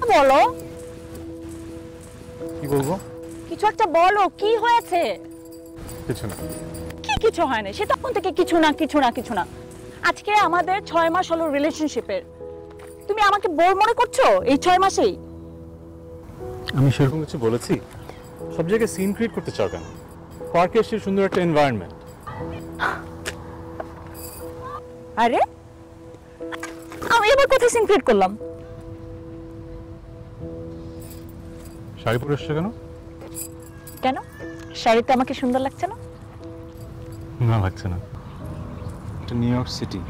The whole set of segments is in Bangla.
বলো। কি বলবো? কিছু একটা বলো, কি হয়েছে? কিছু না। কি কিছু হয় না? সে তখন থেকে কিছু না কিছু না কিছু না। আজকে আমাদের 6 মাস হলো রিলেশনশিপের, তুমি আমাকে বোর মনে করছো এই 6 মাসেই? আমি সেরকম কিছু বলেছি? সব জায়গায় সিন ক্রিয়েট করতে চাও কেন? পার্কে এসে সুন্দর একটা এনভায়রনমেন্ট। আরে আমি এবার কোথায় সিন ক্রিয়েট করলাম? শাড়ি পরে এসছো কেন? কেন, শাড়িতে আমাকে সুন্দর লাগছে না? না, লাগছে না। এটা নিউ ইয়র্ক সিটি,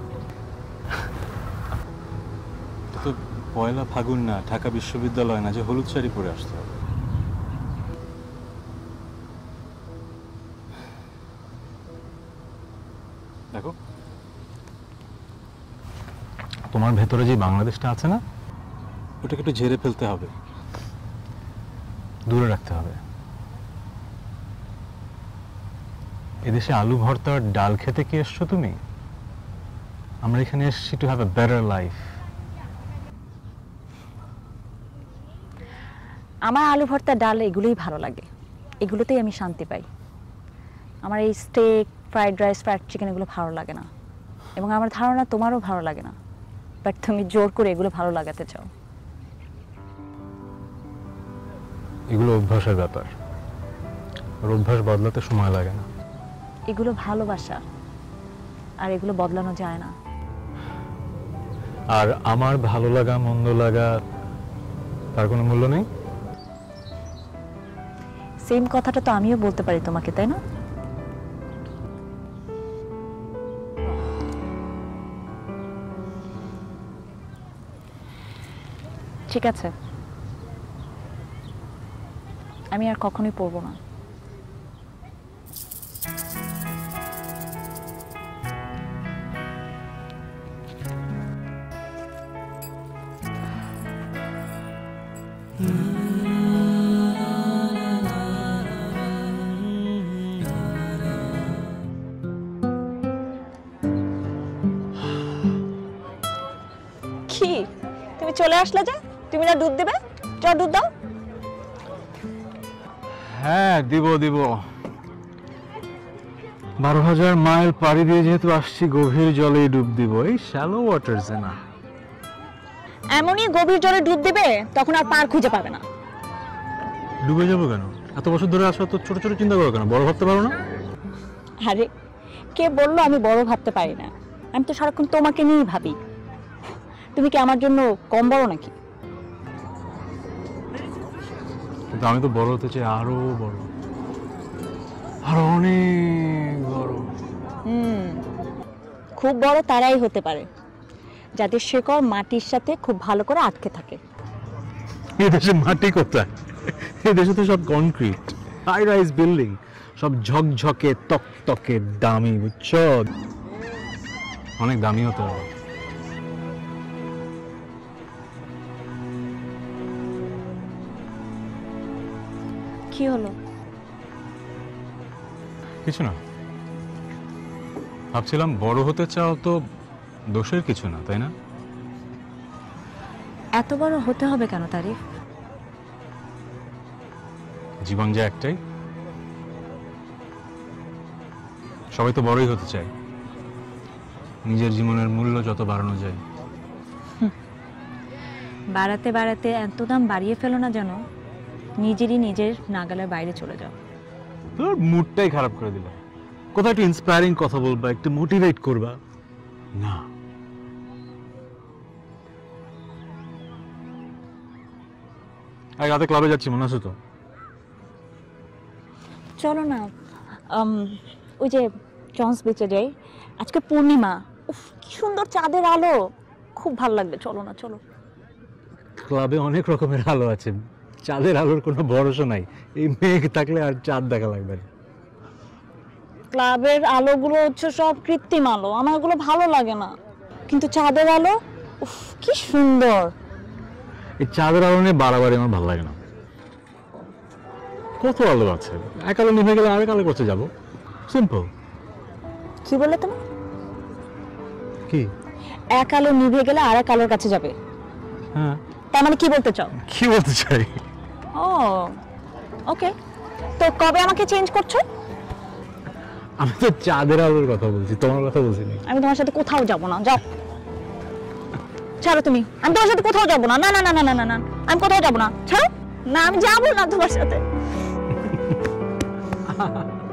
এটা তো পয়লা ফাগুন না, ঢাকা বিশ্ববিদ্যালয় না যে হলুদ শাড়ি পরে আসতে হবে। দেখো, তোমার ভেতরে যে বাংলাদেশটা আছে না, ওটাকে একটু ঝেড়ে ফেলতে হবে, দূরে রাখতে হবে। এদেশে আলু ভর্তার ডাল খেতে কি এসছো তুমি? আমরা এখানে এসেছি to have a better life. আমার আলু ভর্তা, ডাল এগুলোই ভালো লাগে, এগুলোতেই আমি শান্তি পাই। আমার এই steak, fried rice, fried chicken এগুলো ভালো লাগে না, এবং আমার ধারণা তোমারও ভালো লাগে না, বাট তুমি জোর করে এগুলো ভালো লাগাতে চাও। এগুলো অভ্যাসের ব্যাপার, আর অভ্যাস বদলাতে সময় লাগে না। এগুলো ভালোবাসা, আর এগুলো বদলানো যায় না। আর আমার ভালো লাগা মন্দ লাগা তার কোনো মূল্য নেই? সেম কথাটা তো আমিও বলতে পারি তোমাকে, তাই না? ঠিক আছে, আমি আর কখনোই পড়বো না। কি তুমি চলে আসলে যে? তুমি না দুধ দেবে? চল দুধ দাও। হ্যাঁ, দিব দিব। 12,000 মাইল পাড়ি দিয়ে যেহেতু আসছি, গভীর জলে ডুব দিব। এই শ্যালো ওয়াটারসে না। এমনই গভীর জলে ডুব দিবে, তখন আর পার খুঁজে পাবে না। ডুবে যাবো কেন? এত বছর ধরে আসো, তো ছোট ছোট চিন্তা করো কেন? বড় ভাবতে পারো না? আরে কে বললো আমি বড় ভাবতে পারি না? আমি তো সারাক্ষণ তোমাকে নিয়েই ভাবি। তুমি কি আমার জন্য কম বড় নাকি? কিন্তু আমি তো বড় হতে চাই, আরো বড়, আরো অনেক বড়। খুব বড় তারাই হতে পারে যাদের শেকড় মাটির সাথে খুব ভালো করে আটকে থাকে। এই দেশে মাটি কোথায়? এই দেশে তো সব কনক্রিট, হাই রাইজ বিল্ডিং, সব ঝকঝকে তকতকে দামি, বুঝছো? অনেক দামি হতে হবে। কি হলো? কিছু না, ভাবছিলাম বড় হতে চাও তো দোষের কিছু না, তাই না? এত বড় হতে হবে কেন তারিফ? জীবন যে একটাই, সবাই তো বড়ই হতে চায়। নিজের জীবনের মূল্য যত বাড়ানো যায়। বাড়াতে বাড়াতে এত দাম বাড়িয়ে ফেলো না যেন নিজেরই নিজের নাগালের বাইরে চলে যাও। তোর মুডটাই খারাপ করে দিল। কোথাও একটু ইন্সপায়ারিং কথা বলবা, একটু মোটিভেট করবা না। রাতে ক্লাবে যাচ্ছি, মনে আছে তো? চলো না, ওই যে জন্স বিচে যাই। আজকে পূর্ণিমা, উফ কি সুন্দর চাঁদের আলো, খুব ভালো লাগবে। চলো না, চলো। ক্লাবে অনেক রকমের আলো আছে, চাঁদের আলোর কোনো ভরসা নাই। এই মেঘ থাকলে আর চাঁদ দেখা লাগবে না। ক্লাবের আলোগুলো হচ্ছে সব কৃত্রিম আলো, আমার এগুলো ভালো লাগে না। কিন্তু চাঁদের আলো, উফ কি সুন্দর। এই চাঁদের আলো নিয়ে বাড়াবাড়ি আমার ভালো লাগে না। কত আলো আছে, এক আলো নিভে গেলে আরেক আলো করতে যাবো, সিম্পল। কি বললে তুমি? কি? এক আলো নিভে গেলে আরেক আলোর কাছে যাবে? হ্যাঁ, তার মানে কি বলতে চাও? কি বলতে চাই? ও ওকে, তো কবে আমাকে চেঞ্জ করছো? আমি তো চাঁদের আলোর কথা বলছি, তোমার কথা বলছি না। আমি তোমার সাথে কোথাও যাব না, যাও। ছাড়ো তুমি, আমি তোমার সাথে কোথাও যাব না। না না না না না না, আমি কোথাও যাব না, ছাড়ো। না আমি যাব না তোমার সাথে।